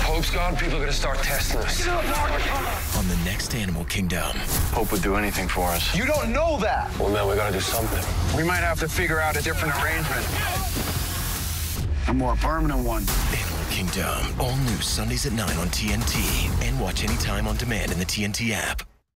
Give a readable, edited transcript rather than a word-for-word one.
Hope's gone, people are gonna start testing us. On the next Animal Kingdom. Hope would do anything for us. You don't know that! Well, man, we gotta do something. We might have to figure out a different arrangement. A more permanent one. Animal Kingdom. All new Sundays at 9 on TNT. And watch anytime on demand in the TNT app.